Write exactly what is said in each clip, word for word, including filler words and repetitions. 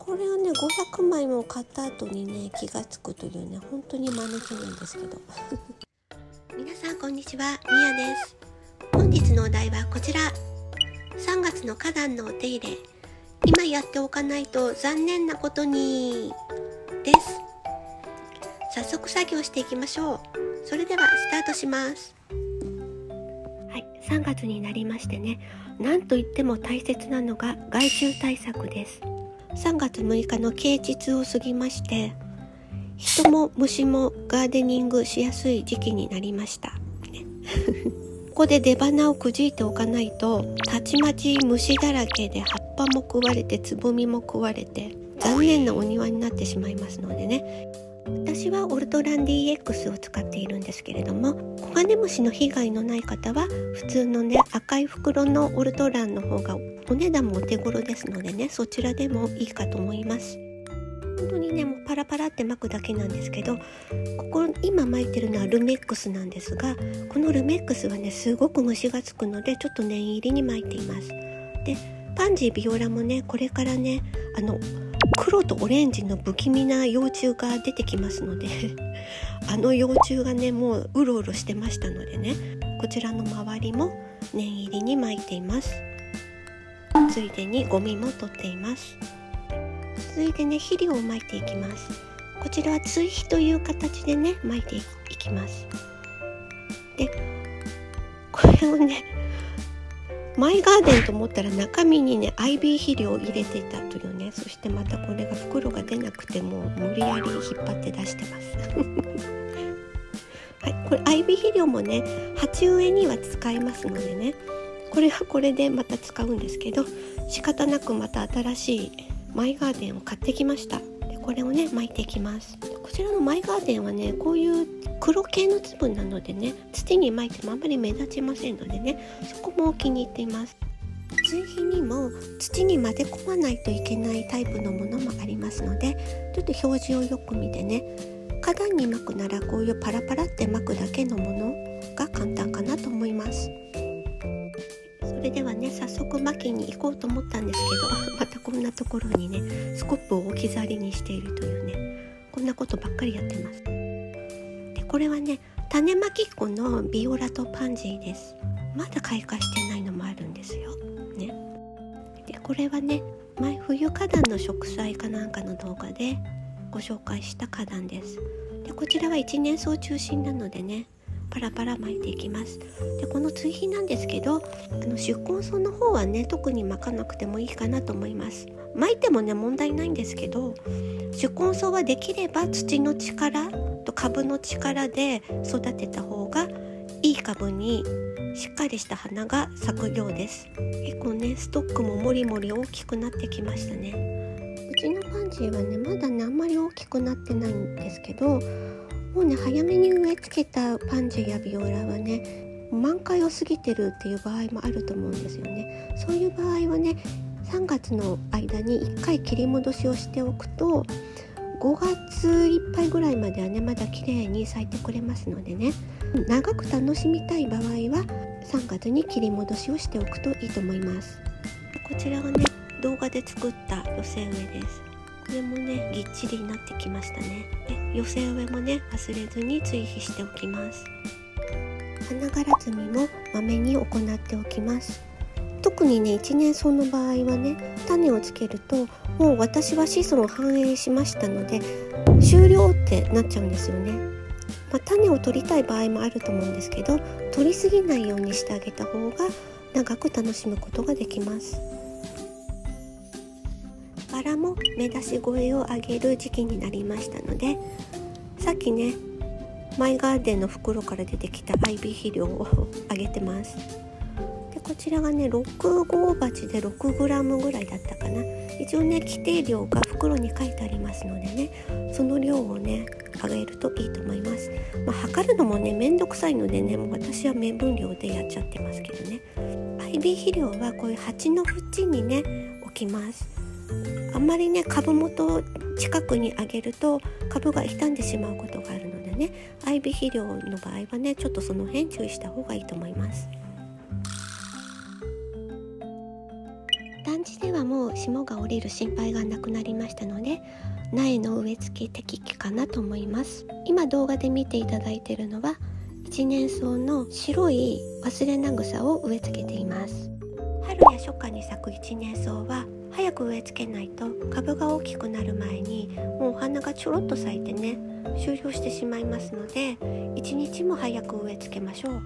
これをねごひゃくまいも買った後にね気がつくというね、本当に間抜けなんですけど皆さんこんにちは、みやです。本日のお題はこちら、さんがつの花壇のお手入れ、今やっておかないと残念なことにです。早速作業していきましょう。それではスタートします。はい、さんがつになりましてね、なんといっても大切なのが害虫対策です。さんがつむいかの啓蟄を過ぎまして、人も虫もガーデニングしやすい時期になりました、ね、ここで出花をくじいておかないと、たちまち虫だらけで葉っぱも食われてつぼみも食われて残念なお庭になってしまいますのでね。私はオルトラン ディーエックス を使っているんですけれども、コガネムシの被害のない方は普通のね赤い袋のオルトランの方がお値段もお手頃ですのでね、そちらでもいいかと思います。本当にねもうパラパラって巻くだけなんですけど、ここ今巻いてるのはルメックスなんですが、このルメックスはねすごく虫がつくのでちょっと念入りに巻いています。でパンジービオラもねこれからねあの黒とオレンジの不気味な幼虫が出てきますのであの幼虫がねもううろうろしてましたのでね、こちらの周りも念入りに巻いています。ついでにゴミも取っています。続いてね肥料をまいていきます。こちらは追肥という形でねまいていきます。でこれをねマイガーデンと思ったら中身にねアイビー肥料を入れていたというね、そしてまたこれが袋が出なくてもう無理やり引っ張って出してますはい、これアイビー肥料もね鉢植えには使えますのでね、これはこれでまた使うんですけど、仕方なくまた新しいマイガーデンを買ってきました。でこれをね巻いていきます。こちらのマイガーデンはねこういう黒系の粒なのでね、土に巻いてもあんまり目立ちませんのでね、そこも気に入っています。追肥にも土に混ぜ込まないといけないタイプのものもありますので、ちょっと表示をよく見てね、花壇に巻くならこういうパラパラって巻くだけのものが簡単かなと思います。それではね早速巻きに行こうと思ったんですけどまたこんなところにねスコップを置き去りにしているというね、こんなことばっかりやってます。でこれはね種まきっこのビオラとパンジーです。まだ開花してないのもあるんですよ、ね、でこれはね前冬花壇の植栽かなんかの動画でご紹介した花壇です。でこちらは一年草中心なのでねパラパラ巻いていきます。でこの追肥なんですけど、あの宿根草の方はね特に巻かなくてもいいかなと思います。巻いてもね問題ないんですけど、宿根草はできれば土の力と株の力で育てた方がいい株にしっかりした花が咲くようです。結構ねストックももりもり大きくなってきましたね。うちのパンジーはねまだねあんまり大きくなってないんですけど、もうね早めに植え付けたパンジーやビオラはね満開を過ぎてるっていう場合もあると思うんですよね。そういう場合はねさんがつの間にいっかい切り戻しをしておくとごがついっぱいぐらいまではねまだ綺麗に咲いてくれますのでね、長く楽しみたい場合はさんがつに切り戻しをしておくといいと思います。こちらはね動画で作った寄せ植えです。これもねぎっちりになってきましたね。で寄せ植えもね忘れずに追肥しておきます。花がら摘みもまめに行っておきます。特にね一年草の場合はね種をつけるともう私は子孫を繁栄しましたので終了ってなっちゃうんですよね。まあ、種を取りたい場合もあると思うんですけど、取りすぎないようにしてあげた方が長く楽しむことができます。バラも目出し声を上げる時期になりましたので、さっきねマイガーデンの袋から出てきたアイビー肥料をあげてます。でこちらがねろく号鉢で ろくグラム ぐらいだったかな。一応ね規定量が袋に書いてありますのでね、その量をねあげるといいと思います。まあ、測るのもねめんどくさいのでねもう私は目分量でやっちゃってますけどね。アイビー肥料はこういう鉢の縁にね置きます。あんまりね株元近くにあげると株が傷んでしまうことがあるのでね、アイビー肥料の場合はねちょっとその辺注意した方がいいと思います。段地ではもう霜が降りる心配がなくなりましたので、苗の植え付け適期かなと思います。今動画で見ていただいているのは一年草の白い忘れな草を植え付けています。春や初夏に咲く一年草は早く植え付けないと株が大きくなる前にもうお花がちょろっと咲いてね終了してしまいますので、一日も早く植え付けましょう。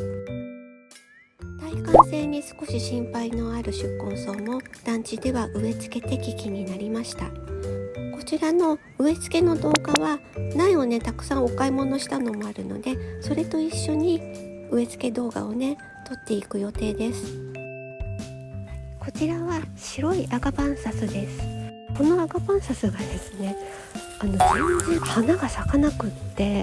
耐寒性に少し心配のある宿根草も団地では植え付け適期になりました。こちらの植え付けの動画は苗をねたくさんお買い物したのもあるので、それと一緒に植え付け動画をね撮っていく予定です。こちらは白いアガバンサスです。このアガバンサスがですね、あの全然花が咲かなくって、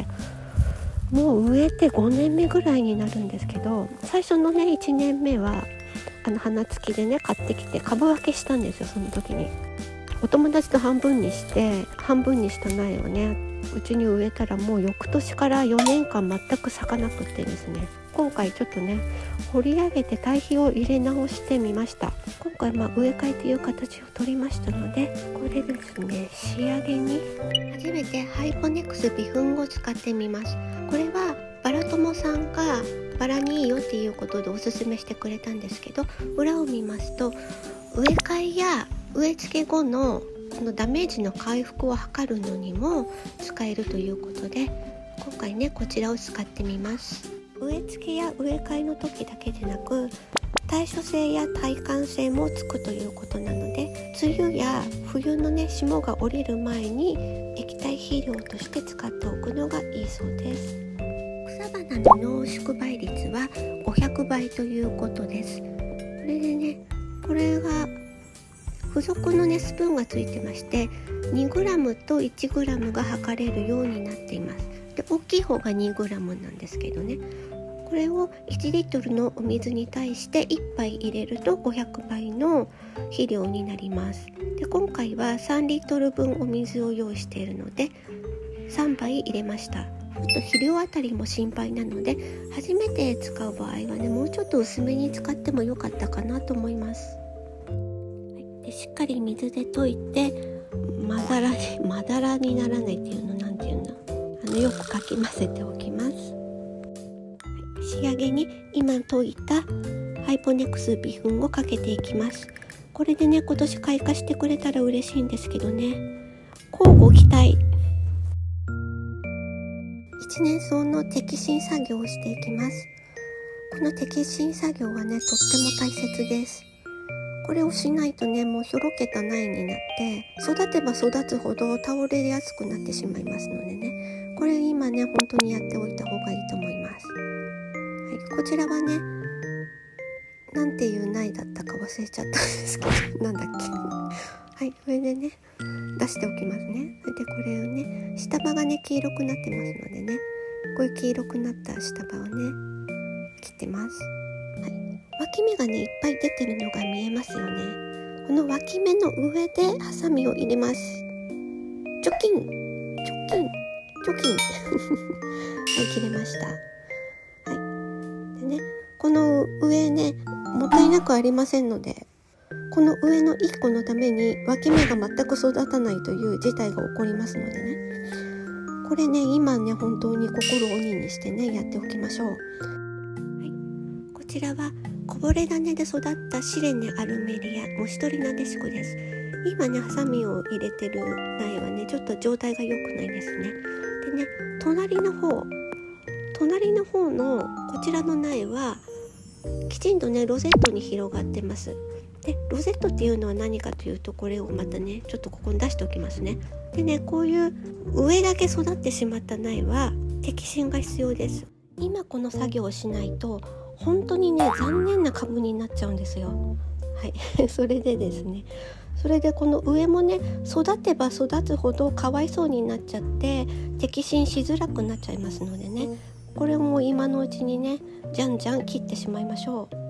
もう植えてごねんめぐらいになるんですけど、最初のねいちねんめはあの花付きでね買ってきて株分けしたんですよ。その時にお友達と半分にして半分にした苗をねうちに植えたら、もう翌年からよねんかん全く咲かなくってですね、今回ちょっとね掘り上げて堆肥を入れ直してみました。今回まあ植え替えという形を取りましたので、これですね仕上げに初めてハイポネクス微粉を使ってみます。これはバラ友さんがバラにいいよっていうことでおすすめしてくれたんですけど、裏を見ますと植え替えや植え付け後のこのダメージの回復を図るのにも使えるということで、今回ねこちらを使ってみます。植え付けや植え替えの時だけでなく耐暑性や耐寒性もつくということなので、梅雨や冬のね霜が降りる前に液体肥料として使っておくのがいいそうです。草花の濃縮倍率はごひゃくばいということです。これでね、これが付属のねスプーンがついてまして、にグラムといちグラムが測れるようになっています。で大きい方がにグラムなんですけどね、これをいちリットルのお水に対していっぱい入れるとごひゃくばいの肥料になります。で今回はさんリットルぶんお水を用意しているのでさんばい入れました。ちょっと肥料あたりも心配なので、初めて使う場合はねもうちょっと薄めに使ってもよかったかなと思います。でしっかり水で溶いてまだらにまだらにならないっていうのなんていうのあのよくかき混ぜておきます。仕上げに今溶いたハイポネクス微粉をかけていきます。これでね今年開花してくれたら嬉しいんですけどね、乞うご期待。一年草の摘心作業をしていきます。この摘心作業はねとっても大切です。これをしないとねもうひょろけた苗になって育てば育つほど倒れやすくなってしまいますのでね、これ今ね本当にやっておいた方がいいと思います。はい、こちらはねなんていう苗だったか忘れちゃったんですけどなんだっけはい、これでね出しておきますね。でこれをね下葉がね黄色くなってますのでね、こういう黄色くなった下葉をね切ってます。はい、脇芽がねいっぱい出てるのが見えますよね。この脇芽の上でハサミを入れます。チョキンチョキンチョキンはい切れました。はい、でねこの上ねもったいなくありませんので、この上のいっこのために脇芽が全く育たないという事態が起こりますのでね、これね今ね本当に心を鬼にしてねやっておきましょう。はい、こちらはこぼれ種で育ったシレネアルメリア虫取りなでしこです。今ねハサミを入れてる苗はねちょっと状態が良くないですね。でね隣の方隣の方のこちらの苗はきちんとねロゼットに広がってます。でロゼットっていうのは何かというと、これをまたねちょっとここに出しておきますね。でねこういう上だけ育ってしまった苗は摘心が必要です。今この作業をしないと本当にね残念な株になっちゃうんですよ。はいそれでですねそれでこの上もね育てば育つほどかわいそうになっちゃって摘心しづらくなっちゃいますのでね、これも今のうちにねじゃんじゃん切ってしまいましょう。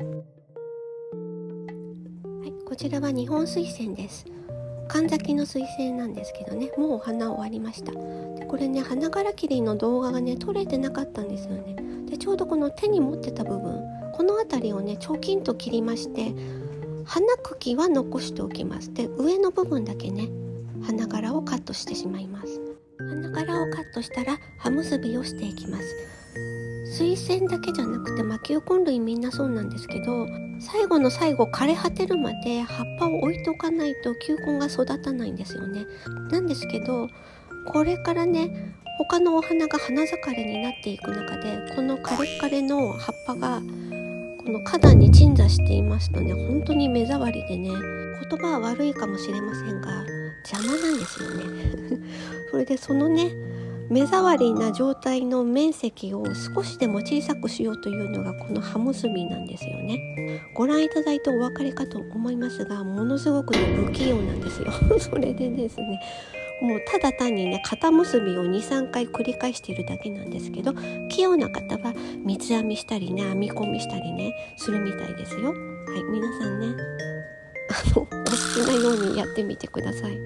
はい、こちらは日本水仙です。神崎の水仙なんですけどね、もうお花終わりました。でこれね花がら切りの動画がね撮れてなかったんですよね。でちょうどこの手に持ってた部分この辺りをねチョキンと切りまして、 花茎は残しておきます。で、上の部分だけね花柄をカットしてしまいます。花柄をカットしたら葉結びをしていきます。水仙だけじゃなくて、まあ、球根類みんなそうなんですけど、最後の最後枯れ果てるまで葉っぱを置いておかないと球根が育たないんですよね。なんですけど、これからね他のお花が花盛りになっていく中で、このカレッカレの葉っぱがこの花壇に鎮座していますとね、本当に目障りでね、言葉は悪いかもしれませんが邪魔なんですよねそれでそのね目障りな状態の面積を少しでも小さくしようというのがこの葉結びなんですよね。ご覧いただいてお分かりかと思いますが、ものすごくね不器用なんですよそれでですね、もうただ単にね肩結びを にさんかい繰り返しているだけなんですけど、器用な方は三つ編みしたりね、編み込みしたりねするみたいですよ。はい、皆さんねあのお好きなようにやってみてください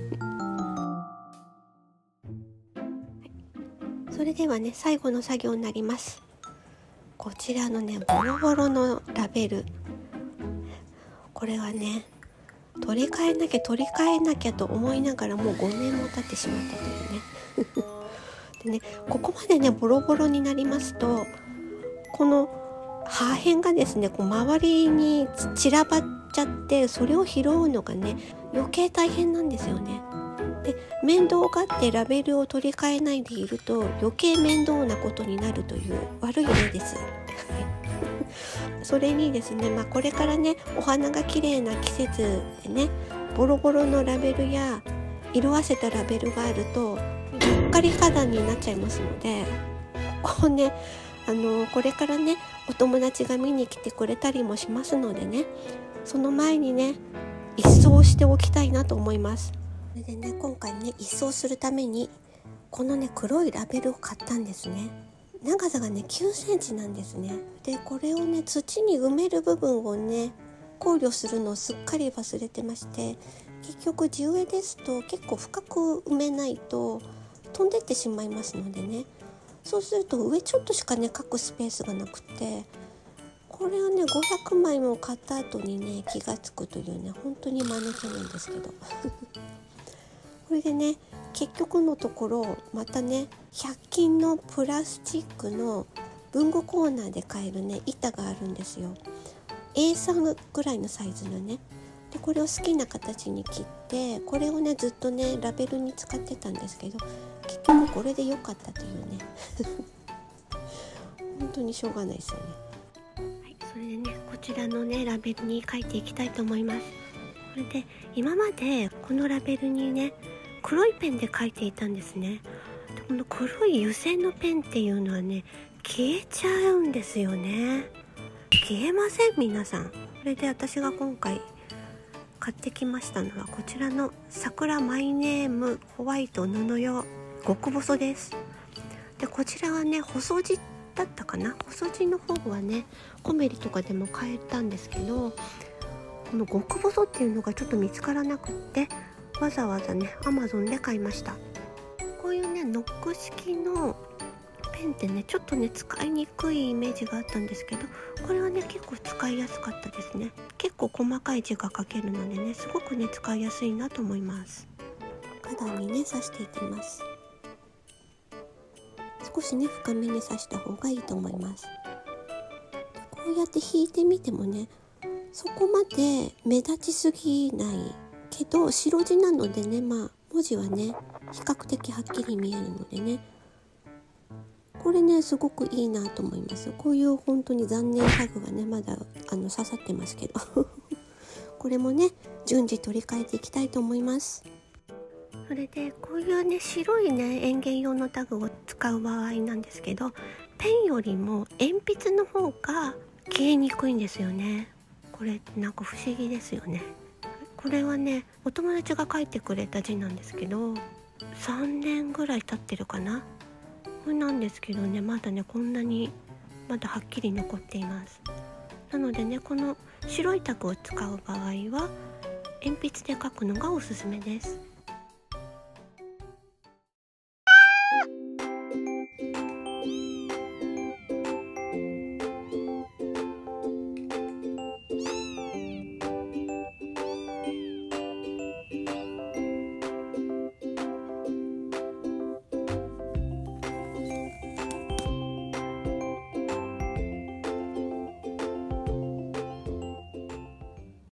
それではね最後の作業になります。こちらのねボロボロのラベル、これはね取り替えなきゃ取り替えなきゃと思いながらもうごねんも経ってしまったというねでね、ここまでねボロボロになりますと、この破片がですねこう周りに散らばっちゃって、それを拾うのがね余計大変なんですよね。で、面倒がってラベルを取り替えないでいると余計面倒なことになるという悪い例ですそれにですね、まあ、これからねお花が綺麗な季節でね、ボロボロのラベルや色あせたラベルがあるとうっかり花壇になっちゃいますので、ここねあのこれからねお友達が見に来てくれたりもしますのでね、その前にね一掃しておきたいなと思います。それでね今回ね一掃するためにこのね黒いラベルを買ったんですね。長さがねきゅうセンチなんですね。でこれをね土に埋める部分をね考慮するのをすっかり忘れてまして、結局地植えですと結構深く埋めないと飛んでってしまいますのでね、そうすると上ちょっとしかね描くスペースがなくて、これをねごひゃくまいも買った後にね気がつくというね本当に間抜けなんですけどこれでね結局のところまたねひゃく均のプラスチックの文具コーナーで買えるね板があるんですよ。 エースリー ぐらいのサイズのね。でこれを好きな形に切って、これをねずっとねラベルに使ってたんですけど、結局これで良かったというね本当にしょうがないですよね。はい、それでねこちらのねラベルに書いていきたいと思います。それで今までこのラベルにね黒いペンで書いていたんですね。でこの黒い油性のペンっていうのはね消えちゃうんですよね。消えません皆さん。それで私が今回買ってきましたのはこちらの桜マイネームホワイト布用極細です。でこちらはね細字だったかな、細字の方はねコメリとかでも買えたんですけど、この極細っていうのがちょっと見つからなくって、わざわざね アマゾン で買いました。こういうねノック式のペンってねちょっとね使いにくいイメージがあったんですけど、これはね結構使いやすかったですね。結構細かい字が書けるのでねすごくね使いやすいなと思います。花壇にね刺していきます。少しね深めに刺した方がいいと思います。こうやって引いてみてもねそこまで目立ちすぎないけど白地なのでね、まあ文字はね比較的はっきり見えるのでね、これねすごくいいなと思います。こういう本当に残念タグがねまだあの刺さってますけどこれもね順次取り替えていきたいと思います。それでこういうね白いね園芸用のタグを使う場合なんですけど、ペンよりも鉛筆の方が消えにくいんですよね。これなんか不思議ですよね。これはねお友達が書いてくれた字なんですけど、さんねんぐらい経ってるかな。これなんですけどねまだねこんなにまだはっきり残っています。なのでねこの白いタグを使う場合は鉛筆で書くのがおすすめです。